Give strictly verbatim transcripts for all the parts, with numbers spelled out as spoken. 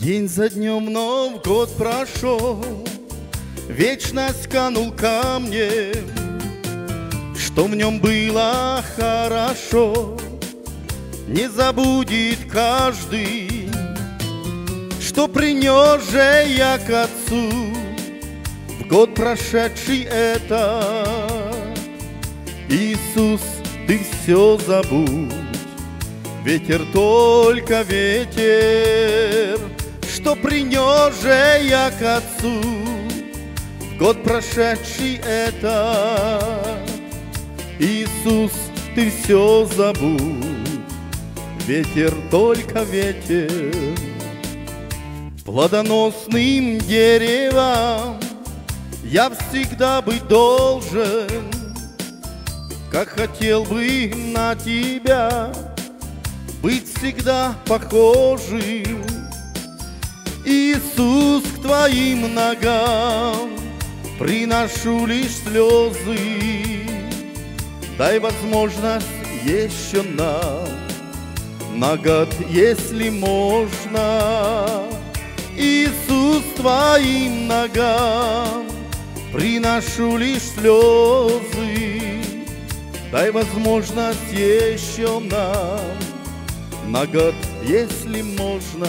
День за днем, но в год прошел, вечность канул ко мне. Что в нем было хорошо, не забудет каждый. Что принес же я к Отцу в год прошедший этот. Иисус, ты все забудь, ветер только ветер. Что принес же я к Отцу в год прошедший этот. Иисус, ты все забудь, ветер только ветер. Плодоносным деревом я всегда быть должен, как хотел бы на тебя быть всегда похожим. Иисус, к твоим ногам приношу лишь слезы. Дай возможность еще нам на год, если можно. Иисус, к твоим ногам приношу лишь слезы. Дай возможность еще нам на год, если можно.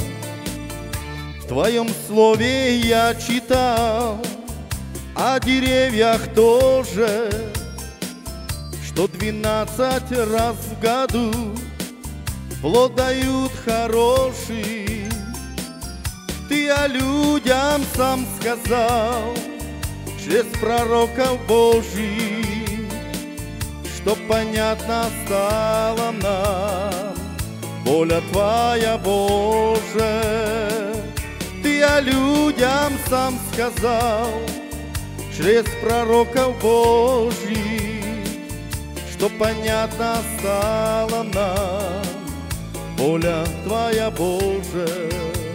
В твоем слове я читал о деревьях тоже, что двенадцать раз в году плод дают хороший. Ты о людям сам сказал через пророков Божьих, чтоб понятно стало нам воля твоя, Боже. Ты о людям сам сказал через пророков Божьих, чтоб понятно стало нам воля твоя, Боже.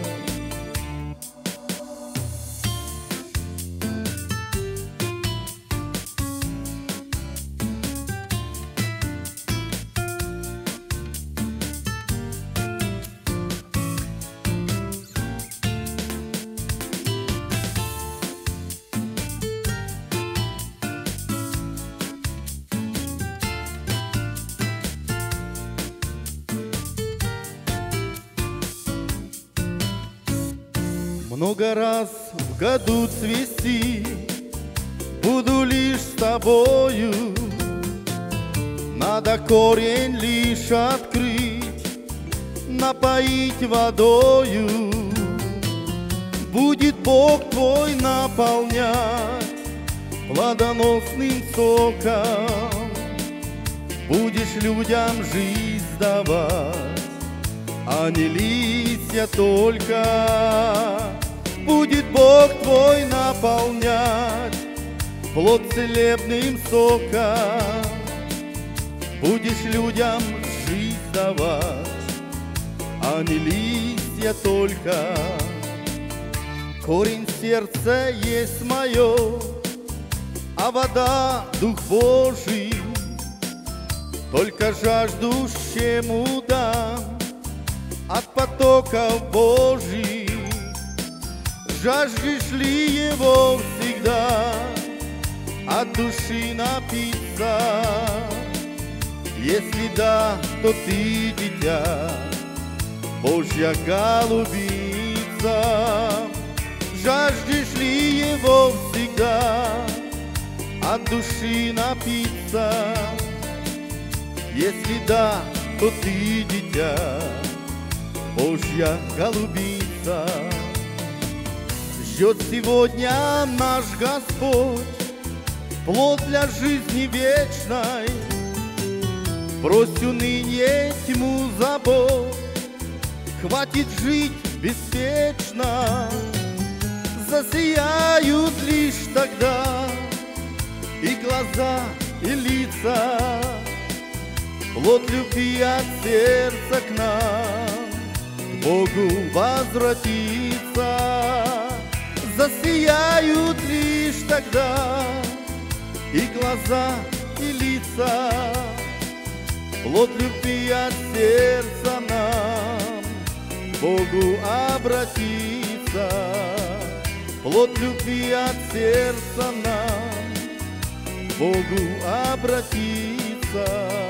Много раз в году цвести буду лишь с тобою. Надо корень лишь открыть, напоить водою. Будет Бог твой наполнять плодоносным соком. Будешь людям жизнь давать, а не листья только. Будет Бог твой наполнять плод целебным соком. Будешь людям жизнь давать, а не листья только. Корень сердца есть мое, а вода — Дух Божий. Только жаждущему дам от потоков Божьих. Жаждешь ли его всегда от души напиться? Если да, то ты дитя, Божья голубица. Жаждешь ли его всегда от души напиться? Если да, то ты дитя, Божья голубица. Ждет сегодня наш Господь плод для жизни вечной. Брось уныние, тьму забот, хватит жить беспечно. Засияют лишь тогда и глаза, и лица. Плод любви от сердца к нам, к Богу возвратится. Засияют лишь тогда и глаза, и лица. Плод любви от сердца нам, Богу обратиться, плод любви от сердца нам, Богу обратиться.